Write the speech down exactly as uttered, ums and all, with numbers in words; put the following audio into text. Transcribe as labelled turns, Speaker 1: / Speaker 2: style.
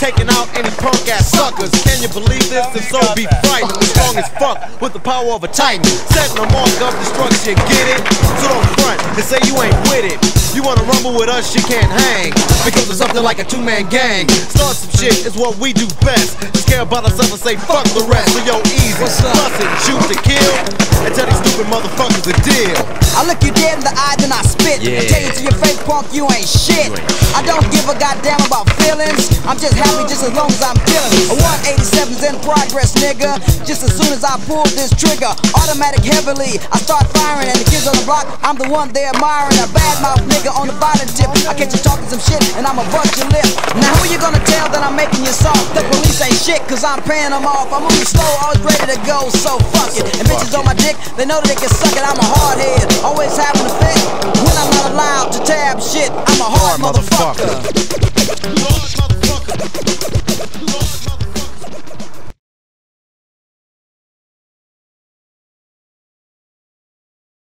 Speaker 1: taking out any punk ass suckers. Can you believe this? If so, be frightened. We're strong as fuck with the power of a titan. Setting a mark of destruction, get it? So don't front and say you ain't with it. You wanna rumble with us, you can't hang, because it's something like a two-man gang. Start some shit is what we do best. Just care about ourselves and say fuck the rest. So yo, easy, bust it, shoot to kill, and tell these stupid motherfuckers the deal.
Speaker 2: I look you dead in the eye, then I spit, yeah. And tell you to your face, punk, you ain't shit. I don't give a goddamn about feelings. I'm just happy just as long as I'm feeling. A one eighty-seven's in progress, nigga. Just as soon as I pull this trigger, automatic heavily, I start firing, and the kids on the block, I'm the one they're admiring. A badmouth nigga on the bottom tip. I catch you talking some shit, and I'ma bust your lip. Now who you gonna tell that I'm making you soft? The police ain't shit, cause I'm paying them off. I'm moving slow, always ready to go, so fuck it. And bitches on my dick, they know that they can suck it. I'm a hard head, always having a fit. When I'm not allowed to tab shit, I'm a hard motherfucker.